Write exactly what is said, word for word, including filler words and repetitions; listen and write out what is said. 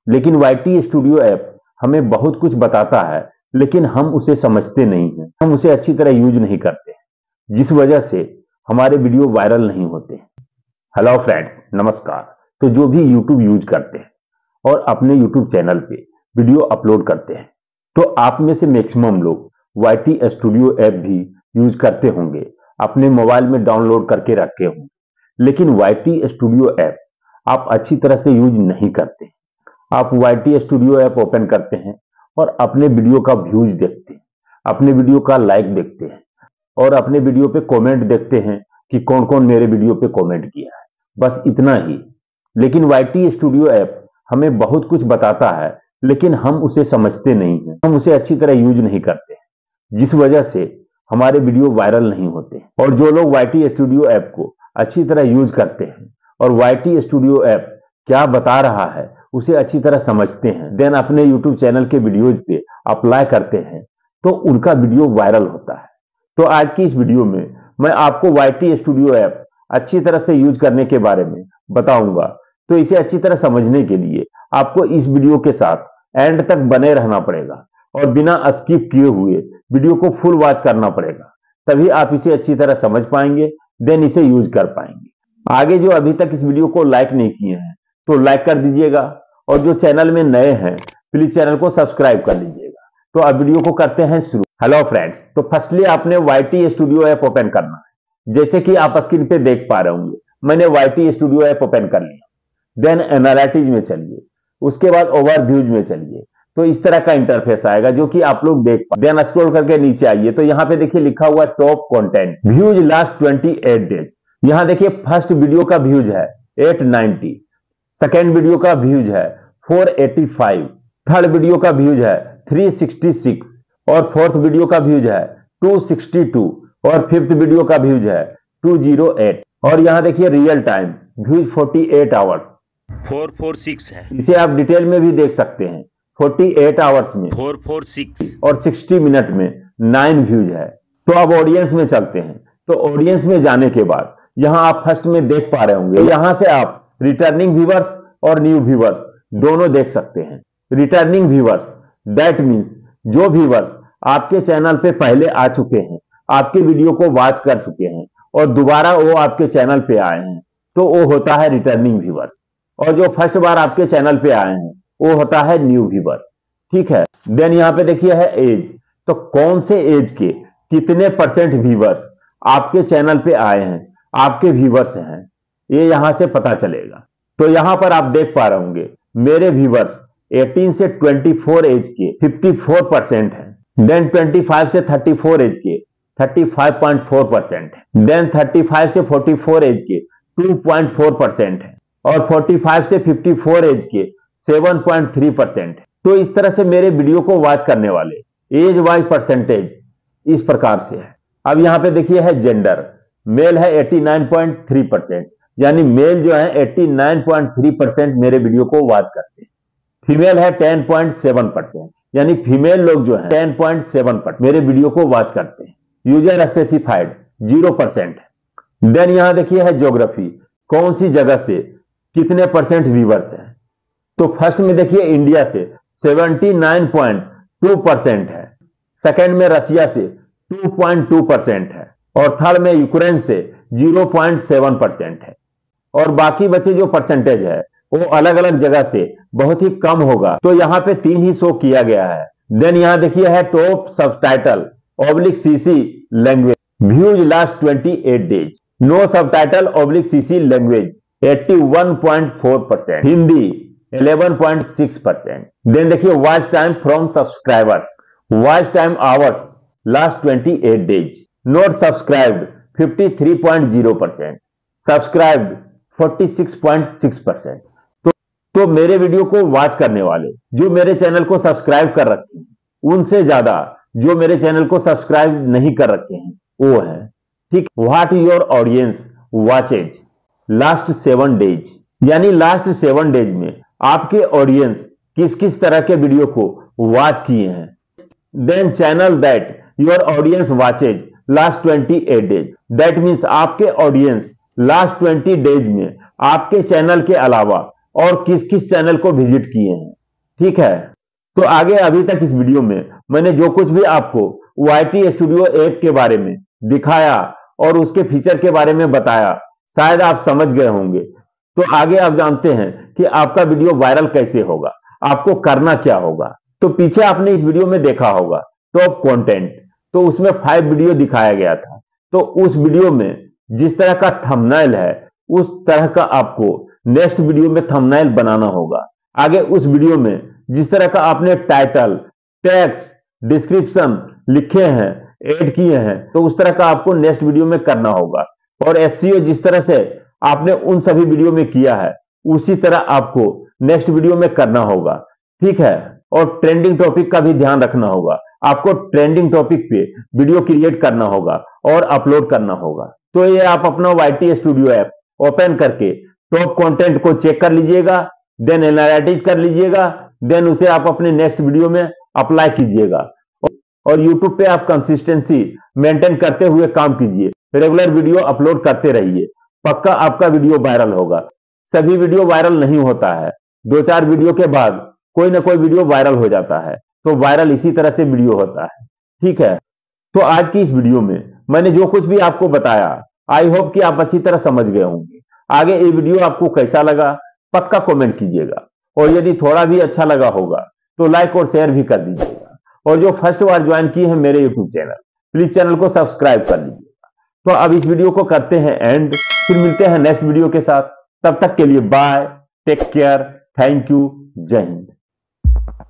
लेकिन Y T studio app हमें बहुत कुछ बताता है, लेकिन हम उसे समझते नहीं हैं, हम उसे अच्छी तरह यूज नहीं करते, जिस वजह से हमारे वीडियो वायरल नहीं होते। हेलो फ्रेंड्स, नमस्कार। तो जो भी यूट्यूब यूज करते हैं और अपने यूट्यूब चैनल पे वीडियो अपलोड करते हैं, तो आप में से मैक्सिमम लोग वाई टी स्टूडियो ऐप भी यूज करते होंगे, अपने मोबाइल में डाउनलोड करके रखे होंगे, लेकिन वाई टी स्टूडियो ऐप आप अच्छी तरह से यूज नहीं करते। आप Y T studio app open करते हैं और अपने वीडियो का व्यूज देखते हैं, अपने वीडियो का लाइक देखते हैं और अपने वीडियो पे कमेंट देखते हैं कि कौन कौन मेरे वीडियो पे कमेंट किया है, बस इतना ही। लेकिन वाई टी स्टूडियो ऐप हमें बहुत कुछ बताता है, लेकिन हम उसे समझते नहीं हैं, हम उसे अच्छी तरह यूज नहीं करते, जिस वजह से हमारे वीडियो वायरल नहीं होते। और जो लोग वाई टी स्टूडियो ऐप को अच्छी तरह यूज करते हैं और वाई टी स्टूडियो ऐप क्या बता रहा है उसे अच्छी तरह समझते हैं, देन अपने यूट्यूब चैनल के वीडियोज पे अप्लाई करते हैं, तो उनका वीडियो वायरल होता है। तो आज की इस वीडियो में मैं आपको वाई टी स्टूडियो ऐप अच्छी तरह से यूज करने के बारे में बताऊंगा। तो इसे अच्छी तरह समझने के लिए आपको इस वीडियो के साथ एंड तक बने रहना पड़ेगा और बिना स्किप किए हुए वीडियो को फुल वॉच करना पड़ेगा, तभी आप इसे अच्छी तरह समझ पाएंगे, देन इसे यूज कर पाएंगे। आगे जो अभी तक इस वीडियो को लाइक नहीं किए हैं तो लाइक कर दीजिएगा, और जो चैनल में नए हैं प्लीज चैनल को सब्सक्राइब कर लीजिएगा। तो अब वीडियो को करते हैं शुरू। हेलो फ्रेंड्स, तो फर्स्टली आपने Y T studio app open करना है। जैसे कि आप स्क्रीन पे देख पा रहे होंगे, मैंने Y T studio app open कर लिया। देन एनालिटिक्स में चलिए, उसके बाद ओवरव्यूज में चलिए, तो इस तरह का इंटरफेस आएगा जो कि आप लोग देख पा। देन स्क्रॉल करके नीचे आइए तो यहाँ पे देखिए लिखा हुआ टॉप कंटेंट व्यूज लास्ट अट्ठाईस डेज। यहाँ देखिए फर्स्ट वीडियो का व्यूज है आठ सौ नब्बे, सेकेंड वीडियो का व्यूज है चार सौ पचासी, थर्ड वीडियो का व्यूज है तीन सौ छियासठ और फोर्थ वीडियो का व्यूज है दो सौ बासठ और फिफ्थ वीडियो का व्यूज है दो सौ आठ। और यहाँ देखिए रियल टाइम व्यूज अड़तालीस आवर्स चार सौ छियालीस है। इसे आप डिटेल में भी देख सकते हैं। अड़तालीस आवर्स में चार सौ छियालीस और साठ मिनट में नौ व्यूज है। तो अब ऑडियंस में चलते हैं। तो ऑडियंस में जाने के बाद यहाँ आप फर्स्ट में देख पा रहे होंगे, यहाँ से आप रिटर्निंग व्यूअर्स और न्यू व्यूअर्स दोनों देख सकते हैं। रिटर्निंग व्यूअर्स दैट मींस जो व्यूअर्स आपके चैनल पे पहले आ चुके हैं, आपके वीडियो को वॉच कर चुके हैं और दोबारा वो आपके चैनल पे आए हैं, तो वो होता है रिटर्निंग व्यूअर्स। और जो फर्स्ट बार आपके चैनल पे आए हैं वो होता है न्यू व्यूअर्स। ठीक है। देन यहाँ पे देखिए है एज, तो कौन से एज के कितने परसेंट व्यूअर्स आपके चैनल पे आए हैं, आपके व्यूअर्स हैं, ये यहां से पता चलेगा। तो यहां पर आप देख पा रहे होंगे मेरे व्यूअर्स अठारह से चौबीस एज के चौवन परसेंट हैं। देन पच्चीस से चौंतीस एज के पैंतीस पॉइंट चार परसेंट है। देन पैंतीस से चौवालीस एज के दो पॉइंट चार परसेंट है और पैंतालीस से चौवन एज के सात पॉइंट तीन परसेंट है। तो इस तरह से मेरे वीडियो को वॉच करने वाले एज वाइज परसेंटेज इस प्रकार से है। अब यहां पे देखिए है जेंडर, मेल है नवासी पॉइंट तीन परसेंट, यानी मेल जो है नवासी पॉइंट तीन परसेंट मेरे वीडियो को वॉच करते हैं। फीमेल है दस पॉइंट सात परसेंट, यानी फीमेल लोग जो है दस पॉइंट सात परसेंट मेरे वीडियो को वॉच करते हैं। यूजर स्पेसिफाइड जीरो परसेंट है। देन यहां देखिए है ज्योग्राफी, कौन सी जगह से कितने परसेंट व्यूअर्स हैं। तो फर्स्ट में देखिए इंडिया से उन्यासी पॉइंट दो परसेंट है, सेकेंड में रशिया से दो पॉइंट दो परसेंट है और थर्ड में यूक्रेन से ज़ीरो पॉइंट सात परसेंट है। और बाकी बचे जो परसेंटेज है वो अलग अलग जगह से बहुत ही कम होगा। तो यहाँ पे तीन ही शो किया गया है। देन यहाँ देखिए है top subtitle oblique CC language views last अट्ठाईस days, no subtitle oblique CC language इक्यासी पॉइंट चार परसेंट, हिंदी ग्यारह पॉइंट छह परसेंट। देन देखिए watch time from subscribers, watch time hours last अट्ठाईस डेज, नॉट सब्सक्राइब्ड तिरेपन पॉइंट शून्य परसेंट, सब्सक्राइब्ड छियालीस पॉइंट छह परसेंट। तो, तो मेरे वीडियो को वॉच करने वाले जो मेरे चैनल को सब्सक्राइब कर रखे हैं, उनसे ज्यादा जो मेरे चैनल को सब्सक्राइब नहीं कर रखे हैं वो है। ठीक। What your audience watches last seven days, यानी लास्ट सेवन डेज में आपके ऑडियंस किस किस तरह के वीडियो को वॉच किए हैं। Then channel that your audience watches last अट्ठाईस डेज, दैट मीन्स आपके ऑडियंस लास्ट बीस डेज में आपके चैनल के अलावा और किस किस चैनल को विजिट किए हैं। ठीक है, तो आगे अभी तक इस वीडियो में मैंने जो कुछ भी आपको वाई टी स्टूडियो ऐप के बारे में दिखाया और उसके फीचर के बारे में बताया, शायद आप समझ गए होंगे। तो आगे आप जानते हैं कि आपका वीडियो वायरल कैसे होगा, आपको करना क्या होगा। तो पीछे आपने इस वीडियो में देखा होगा टॉप कंटेंट, तो उसमें फाइव वीडियो दिखाया गया था। तो उस वीडियो में जिस तरह का थंबनेल है उस तरह का आपको नेक्स्ट वीडियो में थंबनेल बनाना होगा। आगे उस वीडियो में जिस तरह का आपने टाइटल, टेक्स्ट, डिस्क्रिप्शन लिखे हैं, ऐड किए हैं, तो उस तरह का आपको नेक्स्ट वीडियो में करना होगा। और एसईओ जिस तरह से आपने उन सभी वीडियो में किया है उसी तरह आपको नेक्स्ट वीडियो में करना होगा, ठीक है। और ट्रेंडिंग टॉपिक का भी ध्यान रखना होगा, आपको ट्रेंडिंग टॉपिक पे वीडियो क्रिएट करना होगा और अपलोड करना होगा। तो ये आप अपना Y T studio app open करके टॉप कंटेंट को चेक कर लीजिएगा, देन एनालिटिक्स कर लीजिएगा, देन उसे आप अपने नेक्स्ट वीडियो में अप्लाई कीजिएगा। और यूट्यूब पे आप कंसिस्टेंसी मेंटेन करते हुए काम कीजिए, रेगुलर वीडियो अपलोड करते रहिए, पक्का आपका वीडियो वायरल होगा। सभी वीडियो वायरल नहीं होता है, दो चार वीडियो के बाद कोई ना कोई वीडियो वायरल हो जाता है। तो वायरल इसी तरह से वीडियो होता है, ठीक है। तो आज की इस वीडियो में मैंने जो कुछ भी आपको बताया, आई होप कि आप अच्छी तरह समझ गए होंगे। आगे ये वीडियो आपको कैसा लगा पक्का कमेंट कीजिएगा, और यदि थोड़ा भी अच्छा लगा होगा तो लाइक और शेयर भी कर दीजिएगा। और जो फर्स्ट बार ज्वाइन किए हैं मेरे यूट्यूब चैनल, प्लीज चैनल को सब्सक्राइब कर लीजिएगा। तो अब इस वीडियो को करते हैं एंड, फिर मिलते हैं नेक्स्ट वीडियो के साथ। तब तक के लिए bye, take care, thank you, जय हिंद।